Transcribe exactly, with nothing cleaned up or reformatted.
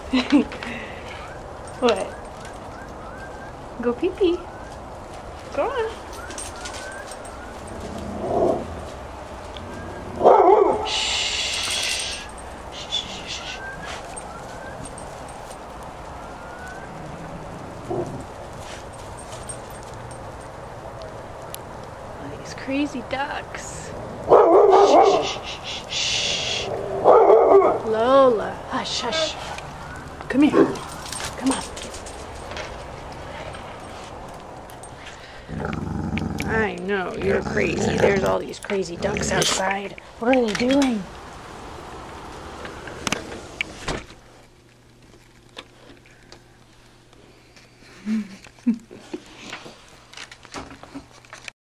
What? Go pee pee. Go on. Shh. Shh, shh, shh, shh. Oh, these crazy ducks. Shh, shh, shh, shh. Lola, hush, hush. Come here. Come on. I know, you're crazy. There's all these crazy ducks outside. What are they doing?